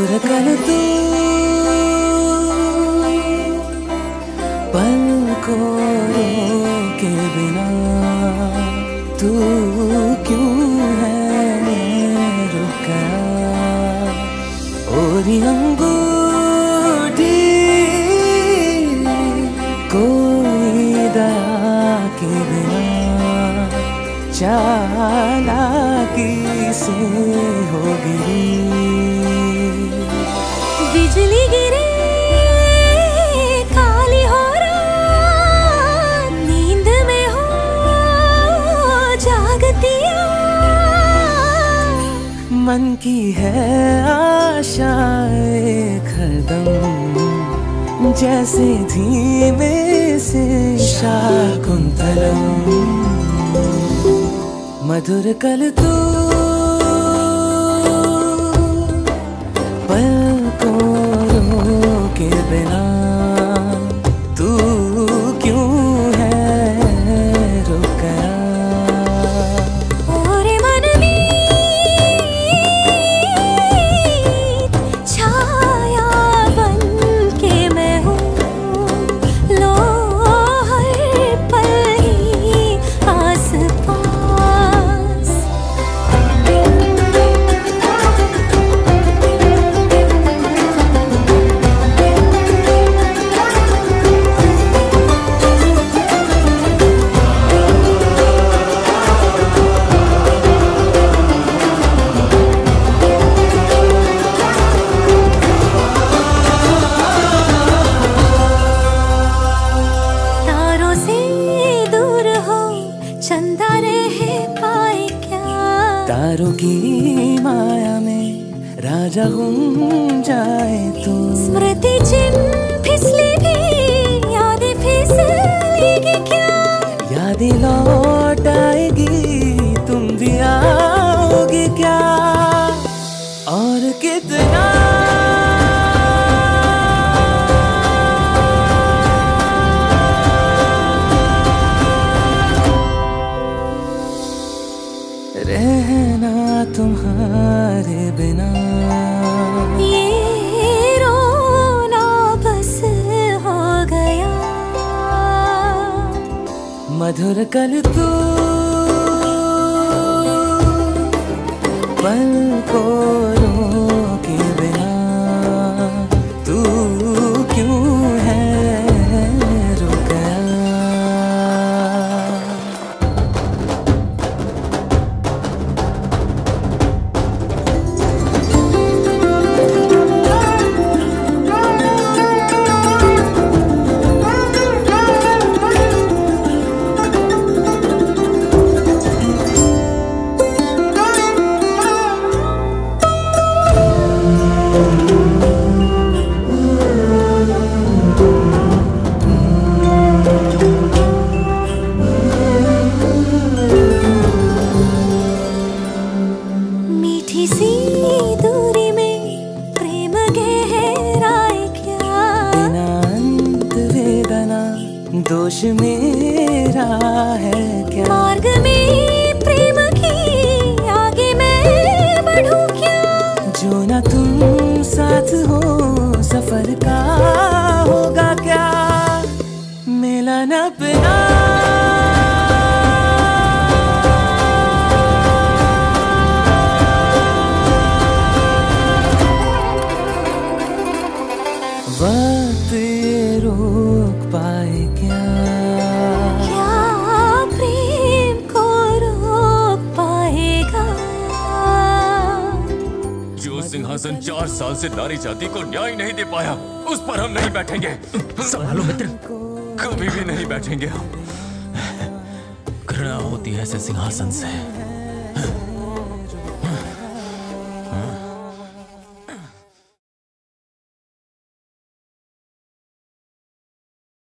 मधुर कल तू पलकों के बिना तू क्यों है रुक गया। और अंगूठी कोई दया के बिना चालाकी से हो गिरी। बिजली गिरे काली हो रात, नींद में हो जागतिया। मन की है आशाएं हरदम जैसे धीमे से शाकुंतलम। मधुर कल तू पलकों के बिना तू क्यों है रुक गया। और मन में छाया बन के मैं हूँ, लो हर पल ही आस पास। तारों से दूर हो चंदा रह पाए क्या। तारों की माया में राजा गुम जाए तो। स्मृति चिन फिसली भी यादें फिसलेगी क्या। यादें लौट आएगी तुम भी आओगे क्या। और कितना रहना तुम्हारे बिना। ये रोना बस हो गया। मधुर कल तू पलकों के बिना तू क्यों है रुक गया। मीठी सी दूरी में प्रेम गहराए क्या। बिना अंत वेदना दोष मेरा है क्या। मार्ग में प्रेम की आगे मैं बढ़ूं क्या। जो ना तुम साथ हो सफर का होगा क्या। मिला न बिना वक्त ये रोक पाए क्या। क्या प्रेम को रोक पाएगा। जो सिंहासन 4 साल से नारी जाति को न्याय नहीं दे पाया, उस पर हम नहीं बैठेंगे। संभालो मित्र, कभी भी नहीं बैठेंगे हम। घृणा होती है ऐसे सिंहासन से।